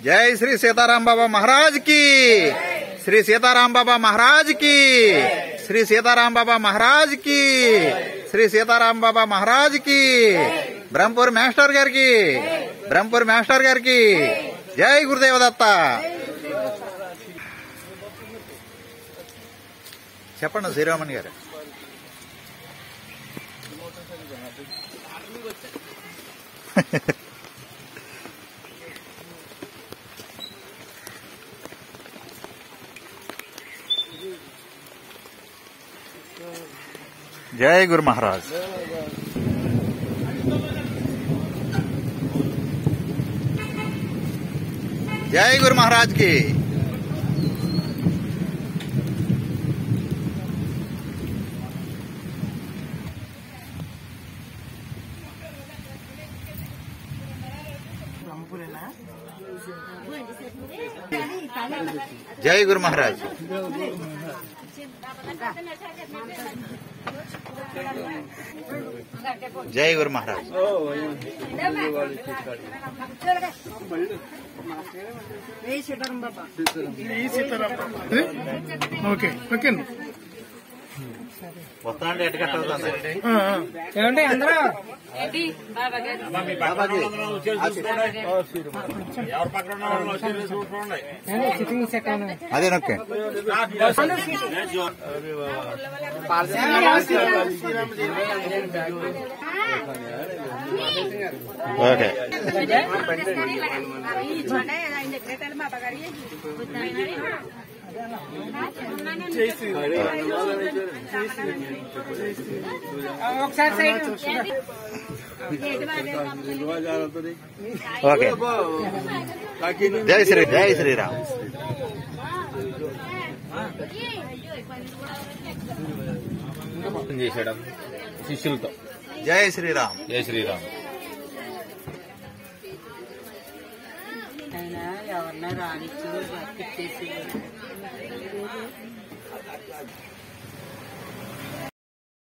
जय श्री सीताराम बाबा महाराज की, श्री सीताराम बाबा महाराज की, श्री सीताराम बाबा महाराज की, श्री सीताराम बाबा महाराज की, ब्रह्मपुर मास्टर गार की, ब्रह्मपुर मास्टर गार की जय गुरुदेव दत्ता। చెప్పండి శ్రీరామన్ గారు. जय गुरु महाराज। जय गुरु महाराज की। जय गुरु महाराज। जय गुरु महाराज। ఓకే ఓకే వస్తానండి ఎటు కట్టవుతుంది ఏమండి అందరూ అదే నొక్కే ఓకే ఓకే జై శ్రీరామ్ చేశాడు శిష్యులతో. జై శ్రీరామ్. జై శ్రీరామ్. ఎవరన్నా రానిచ్చి